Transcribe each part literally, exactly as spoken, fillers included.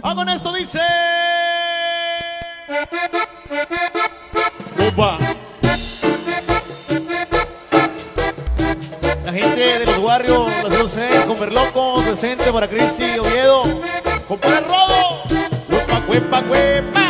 Va con esto, dice. Opa. La gente de los barrios, las dos seis, con Berloco, presente para Cristi Oviedo. Compadre el Rodo. Huepa, huepa, huepa.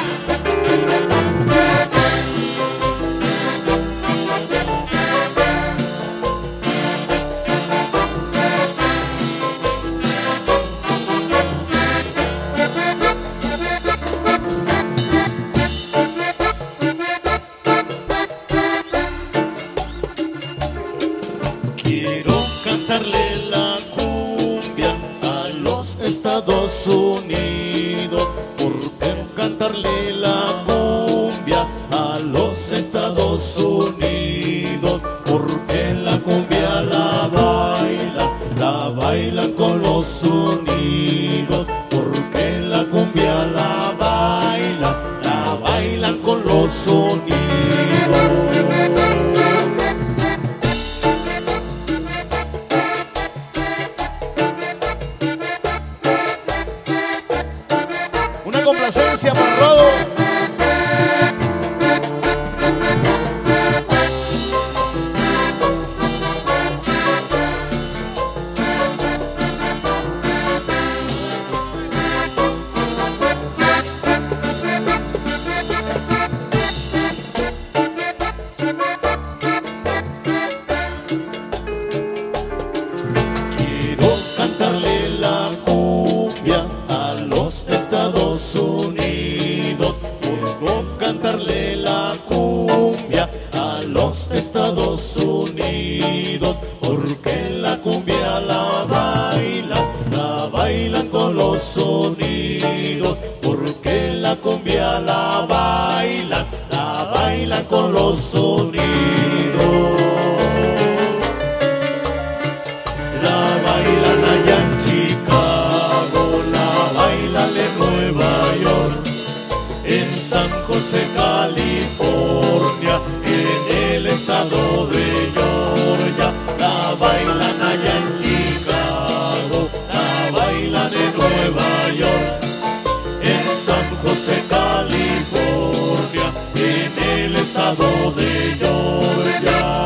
Quiero cantarle la cumbia a los Estados Unidos. ¿Por qué cantarle la cumbia a los Estados Unidos? Porque la cumbia la baila, la bailan con los unidos. Porque la cumbia la baila, la bailan con los unidos. Una complacencia para el Rodo. Quiero cantarle la cumbia a los Estados Unidos. Quiero cantarle la cumbia a los Estados Unidos. Porque la cumbia la baila, la bailan con los unidos. Porque la cumbia la baila, la bailan con los unidos. La bailan allá en Chicago, la bailan en Nueva York, en San José, California, en el estado de Georgia. La bailan allá en Chicago, la bailan en Nueva York, en San José, California, en el estado de Georgia.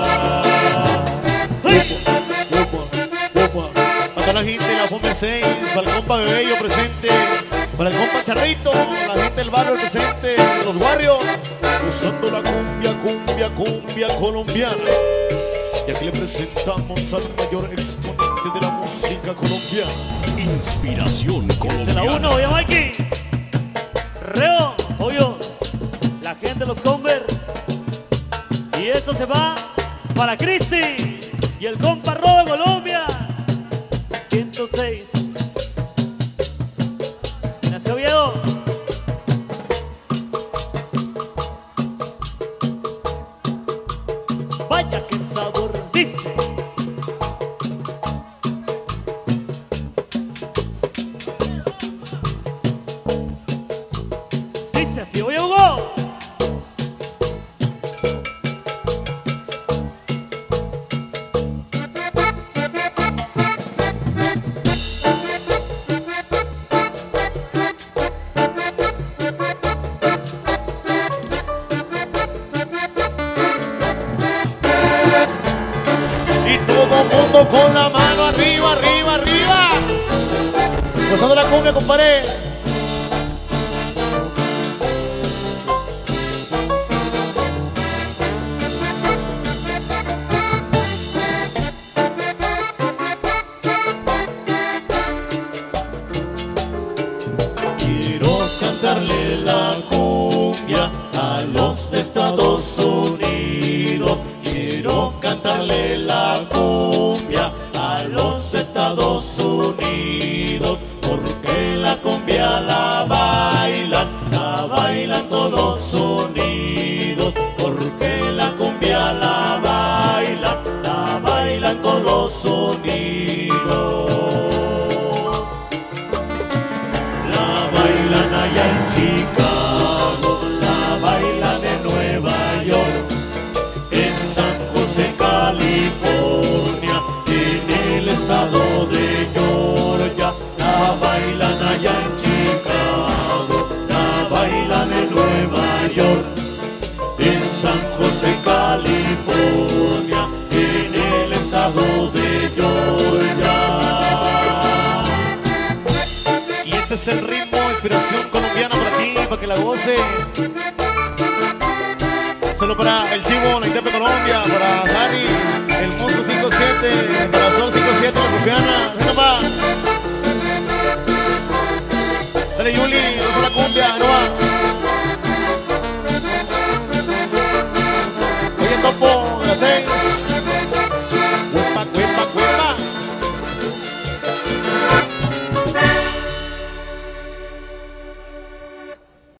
Para la gente de la Fome seis, para el compa Bebello presente, para el compa Charrito, la gente del barrio presente, los barrios, usando la cumbia, cumbia, cumbia colombiana. Y aquí le presentamos al mayor exponente de la música colombiana. Inspiración De la colombiana. uno, ya Mikey. Reo, hoyos, la gente de los Conver. Y esto se va para Cristi y el compa Rodo de Colombia. ciento seis. Nació Oviedo. Vaya que sabor, dice. Dice así, oye Hugo. Y todo mundo con la mano arriba, arriba, arriba. Gozando la cumbia, compadre. Quiero cantarle la cumbia a los Estados Unidos. Quiero cantarle la cumbia a los Estados Unidos. Porque la cumbia la bailan, la bailan todos los unidos. Porque la cumbia la bailan, la bailan con los unidos. La bailan allá en Chicago, la bailan en Nueva York, en San José, California, en el estado de Georgia. La bailan allá en Chicago. es el ritmo, inspiración colombiana para ti, para que la goce. Solo para el Chivo, la Intepe Colombia, para Dani.